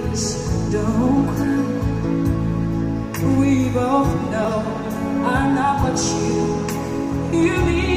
Don't cry. We both know I'm not what you mean.